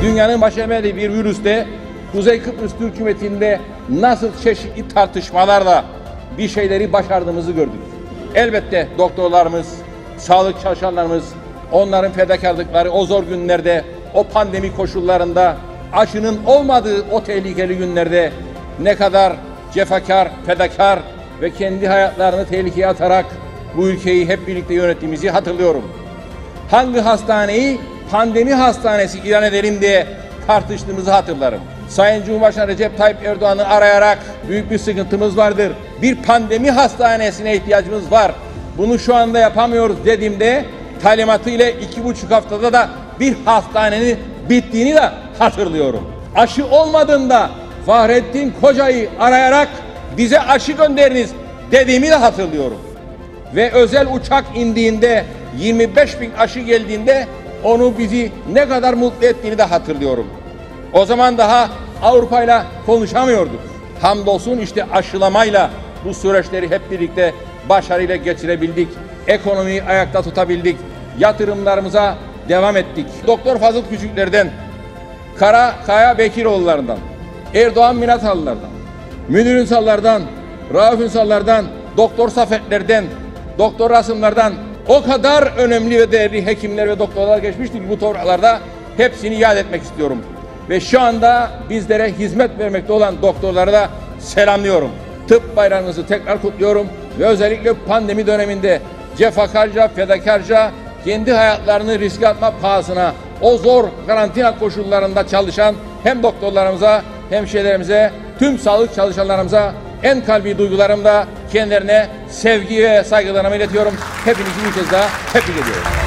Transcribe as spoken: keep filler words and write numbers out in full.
Dünyanın baş eğmediği bir virüste Kuzey Kıbrıs Türk Hükümeti'nde nasıl çeşitli tartışmalarla bir şeyleri başardığımızı gördük. Elbette doktorlarımız, sağlık çalışanlarımız, onların fedakarlıkları o zor günlerde, o pandemi koşullarında, aşının olmadığı o tehlikeli günlerde ne kadar cefakar, fedakar ve kendi hayatlarını tehlikeye atarak bu ülkeyi hep birlikte yönettiğimizi hatırlıyorum. Hangi hastaneyi pandemi hastanesi ilan edelim diye tartıştığımızı hatırlarım. Sayın Cumhurbaşkanı Recep Tayyip Erdoğan'ı arayarak büyük bir sıkıntımız vardır. Bir pandemi hastanesine ihtiyacımız var. Bunu şu anda yapamıyoruz dediğimde talimatı ile iki buçuk haftada da bir hastanenin bittiğini de hatırlıyorum. Aşı olmadığında Fahrettin Koca'yı arayarak bize aşı gönderiniz dediğimi de hatırlıyorum. Ve özel uçak indiğinde yirmi beş bin aşı geldiğinde onu bizi ne kadar mutlu ettiğini de hatırlıyorum. O zaman daha Avrupa'yla konuşamıyorduk. Hamdolsun işte aşılamayla bu süreçleri hep birlikte başarıyla geçirebildik. Ekonomiyi ayakta tutabildik. Yatırımlarımıza devam ettik. Doktor Fazıl Küçükler'den, Kara Kaya Bekiroğullarından, Erdoğan Minatalılardan, Münir Ünsallardan, Rauf Ünsallardan, Doktor Safetlerden, Doktor Rasımlardan o kadar önemli ve değerli hekimler ve doktorlar geçmiştir ki bu topraklarda hepsini yad etmek istiyorum. Ve şu anda bizlere hizmet vermekte olan doktorlara da selamlıyorum. Tıp bayramınızı tekrar kutluyorum ve özellikle pandemi döneminde cefakarca, fedakarca kendi hayatlarını riske atma pahasına o zor karantina koşullarında çalışan hem doktorlarımıza, hemşehrilerimize, tüm sağlık çalışanlarımıza en kalbi duygularımla kendilerine sevgi ve saygılarımı iletiyorum. Hepinizi bir kez daha tebrik ediyorum.